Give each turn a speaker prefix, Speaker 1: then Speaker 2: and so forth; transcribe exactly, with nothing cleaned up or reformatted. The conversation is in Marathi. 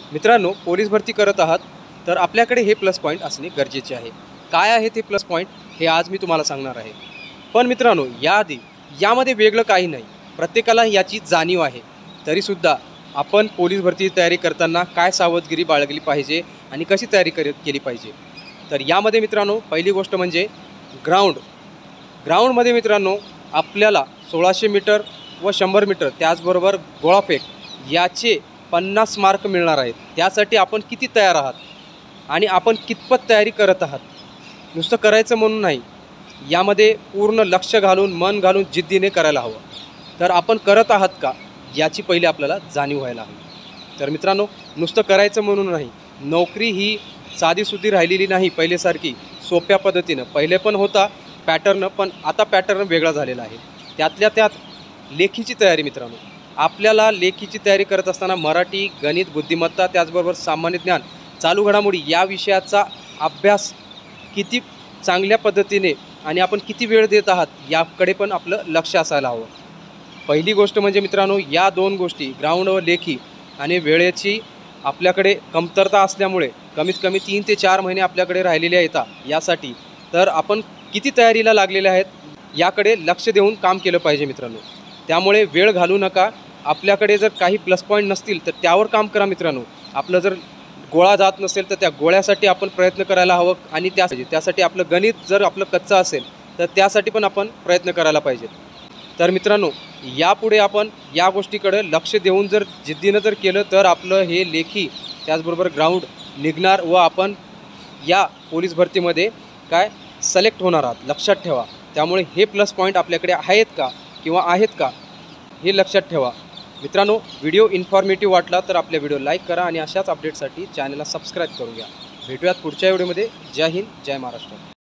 Speaker 1: मित्रांनो, पोलीस भरती करत आहात तर आपल्याकडे हे प्लस पॉईंट असणे गरजेचे आहे। काय आहे ते प्लस पॉईंट हे आज मी तुम्हाला सांगणार आहे। पण मित्रांनो, याआधी यामध्ये वेगळं काही नाही, प्रत्येकाला याची जाणीव आहे। तरीसुद्धा आपण पोलीस भरती तयारी करताना काय सावधगिरी बाळगली पाहिजे आणि कशी तयारी कर केली पाहिजे, तर यामध्ये मित्रांनो पहिली गोष्ट म्हणजे ग्राउंड ग्राउंडमध्ये मित्रांनो आपल्याला सोळाशे मीटर व शंभर मीटर त्याचबरोबर गोळाफेक याचे पन्नास मार्क मिळणार आहेत। त्यासाठी आपण किती तयार आहात आणि आपण कितपत तयारी करत आहात, नुसतं करायचं म्हणून नाही, यामध्ये पूर्ण लक्ष घालून मन घालून जिद्दीने करायला हवं। तर आपण करत आहात का याची पहिले आपल्याला जाणीव व्हायला हवी। तर मित्रांनो, नुसतं करायचं म्हणून नाही, नोकरी ही साधीसुधी राहिलेली नाही पहिलेसारखी सोप्या पद्धतीनं। पहिले पण होता पॅटर्न, पण आता पॅटर्न वेगळा झालेला आहे। त्यातल्या त्यात लेखीची तयारी मित्रांनो, आपल्याला लेखीची तयारी करत असताना मराठी, गणित, बुद्धिमत्ता त्याचबरोबर सामान्य ज्ञान, चालू घडामोडी या विषयाचा अभ्यास किती चांगल्या पद्धतीने आणि आपण किती वेळ देत आहात याकडे पण आपलं लक्ष असायला हवं। पहिली गोष्ट म्हणजे मित्रांनो, या दोन गोष्टी ग्राउंड व लेखी आणि वेळेची आपल्याकडे कमतरता असल्यामुळे कमीत कमी तीन ते चार महिने आपल्याकडे राहिलेले येतात। यासाठी तर आपण किती तयारीला लागलेले आहेत याकडे लक्ष देऊन काम केलं पाहिजे मित्रांनो। त्यामुळे वेळ घालू नका। आपल्याकडे जर काही प्लस पॉईंट नसतील तर त्यावर काम करा मित्रांनो। आपलं जर गोळा जात नसेल तर त्या गोळ्यासाठी आपण प्रयत्न करायला हवं आणि त्या त्यासाठी आपलं गणित जर आपलं कच्चं असेल तर त्यासाठी पण आपण प्रयत्न करायला पाहिजेत। तर मित्रांनो, यापुढे आपण या गोष्टीकडे लक्ष देऊन जर जिद्दीनं जर केलं तर आपलं हे लेखी त्याचबरोबर ग्राउंड निघणार व आपण या पोलीस भरतीमध्ये काय सिलेक्ट होणार आहात, लक्षात ठेवा। त्यामुळे हे प्लस पॉईंट आपल्याकडे आहेत का किंवा आहेत का हे लक्षात ठेवा मित्रांनो। व्हिडिओ इन्फॉर्मेटिव्ह वाटला तर आपल्या व्हिडिओ लाईक करा आणि अशाच अपडेटसाठी चॅनलला सबस्क्राईब करून घ्या। भेटूयात पुढच्या व्हिडिओमध्ये। जय हिंद, जय महाराष्ट्र।